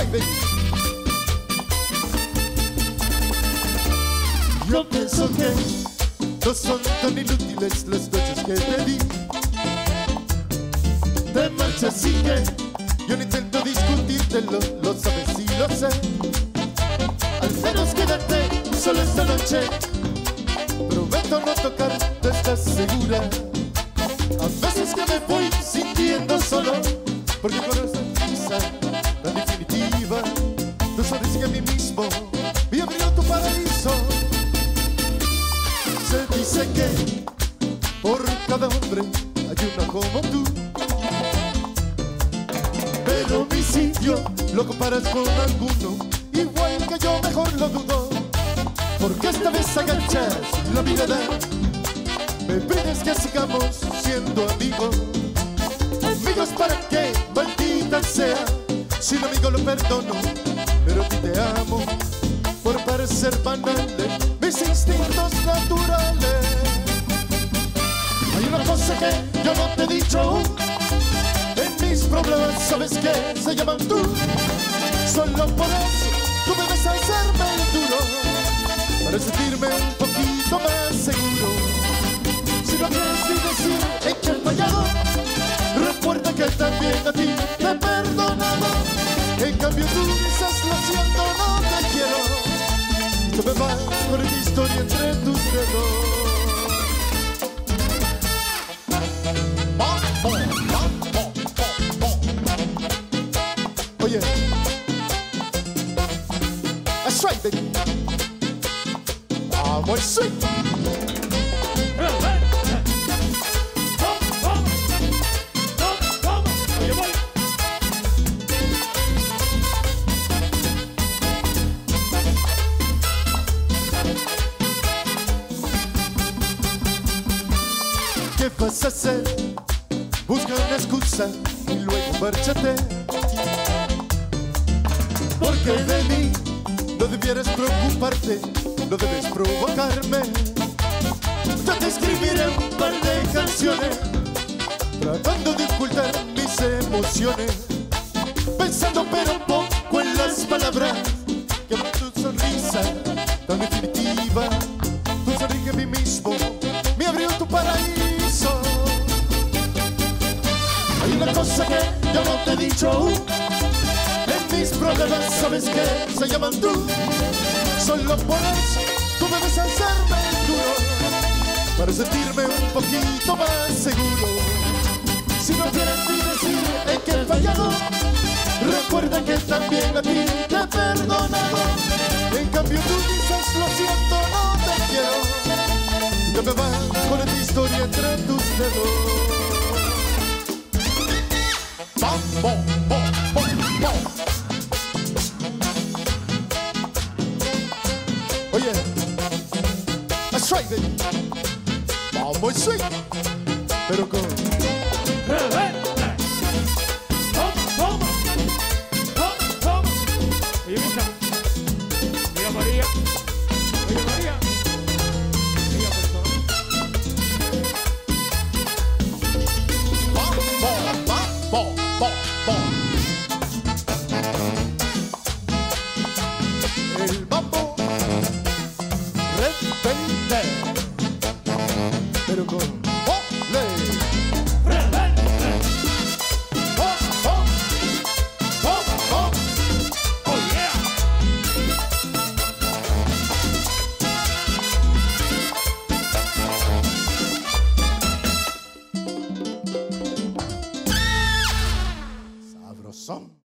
right, baby. Yo pienso que no son tan inútiles las noches que te di. Te marchas así que yo no intento discutírtelo, lo sabes y lo sé. Al menos quédate solo esta noche. Prometo no tocarte, ¿estás segura? A veces que me voy sintiendo solo, porque con esta risa tan definitiva, no sabes que a mí mismo me abrió tu paraíso. Se dice que por cada hombre hay uno como tú, pero mi sitio lo comparas con alguno, igual que yo mejor lo dudo, porque esta vez agachas la mirada, me pides que sigamos siendo amigos. Amigos para qué, maldita sea, si un amigo lo perdono, pero a ti te amo, por parecer banales mis instintos naturales. Hay una cosa que yo no te he dicho aún, en mis problemas sabes que se llaman tú. Solo por eso tú debes hacerme el duro, para sentirme un poquito más seguro. Si no quieres ni decir en que he fallado, recuerda que también a ti te he perdonado. En cambio tú dices lo siento, no te quiero, y se me va con esta historia entre tus dedos. Oye, that's right, baby. Vamos, sweet. ¿Qué vas a hacer? Busca una excusa y luego márchate, porque de mí no debieras preocuparte, no debes provocarme. Yo te escribiré un par de canciones tratando de ocultar mis emociones, pensando pero poco en las palabras que con tu sonrisa tan definitiva, tu sonrisa a mí mismo me abrió tu paraíso. Hay una cosa que yo no te he dicho aún, en mis problemas sabes que se llaman tú. Solo por eso tú debes hacerme el duro, para sentirme un poquito más seguro. Si no quieres ni decir en que he fallado, recuerda que también a ti te he perdonado. En cambio tú dices lo siento, no te quiero, ya me va con esta historia entre tus dedos. Bom, bom, bom, bom, bom. Oye, that's right, baby. Vamos, sweet, pero con Oye, mira, mira María, oye María, ella el mambo repente, pero con